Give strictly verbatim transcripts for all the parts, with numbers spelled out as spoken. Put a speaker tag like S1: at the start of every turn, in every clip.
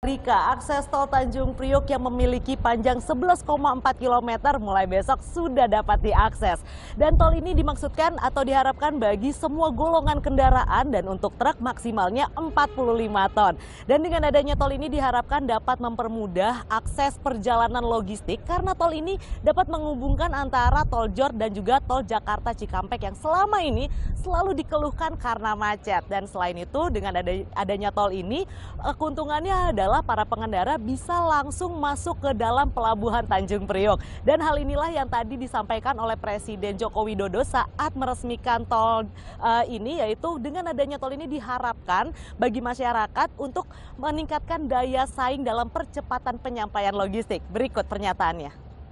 S1: Rika, akses tol Tanjung Priok yang memiliki panjang sebelas koma empat kilometer mulai besok sudah dapat diakses. Dan tol ini dimaksudkan atau diharapkan bagi semua golongan kendaraan dan untuk truk maksimalnya empat puluh lima ton. Dan dengan adanya tol ini diharapkan dapat mempermudah akses perjalanan logistik karena tol ini dapat menghubungkan antara tol Jor dan juga tol Jakarta Cikampek yang selama ini selalu dikeluhkan karena macet. Dan selain itu dengan adanya tol ini, keuntungannya adalah para pengendara bisa langsung masuk ke dalam pelabuhan Tanjung Priok. Dan hal inilah yang tadi disampaikan oleh Presiden Joko Widodo saat meresmikan tol uh, ini, yaitu dengan adanya tol ini diharapkan bagi masyarakat untuk meningkatkan daya saing dalam percepatan penyampaian logistik. Berikut pernyataannya.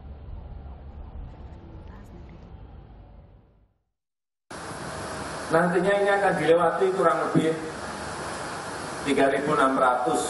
S2: Nantinya ini akan dilewati kurang lebih tiga ribu enam ratus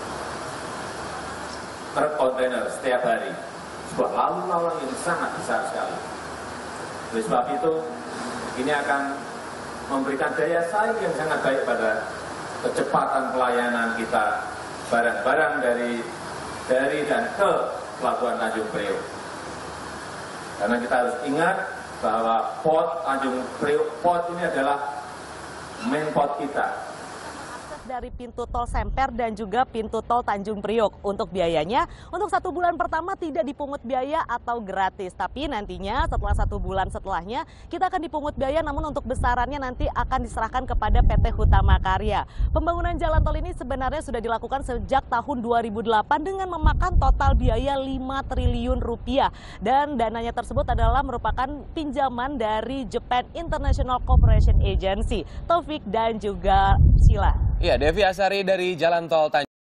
S2: truk kontainer setiap hari. Sebuah lalu lalang yang sangat besar sekali. Oleh sebab itu, ini akan memberikan daya saing yang sangat baik pada kecepatan pelayanan kita barang-barang dari dari dan ke pelabuhan Tanjung Priok. Karena kita harus ingat bahwa port Tanjung Priok port ini adalah main port kita.
S1: Dari pintu tol Semper dan juga pintu tol Tanjung Priok. Untuk biayanya, untuk satu bulan pertama tidak dipungut biaya atau gratis. Tapi nantinya setelah satu bulan setelahnya, kita akan dipungut biaya, namun untuk besarannya nanti akan diserahkan kepada P T Hutama Karya. Pembangunan jalan tol ini sebenarnya sudah dilakukan sejak tahun dua ribu delapan dengan memakan total biaya lima triliun rupiah. Dan dananya tersebut adalah merupakan pinjaman dari Japan International Cooperation Agency. Taufik dan juga Sheila.
S3: Iya, Devi Asari dari Jalan Tol Tanjung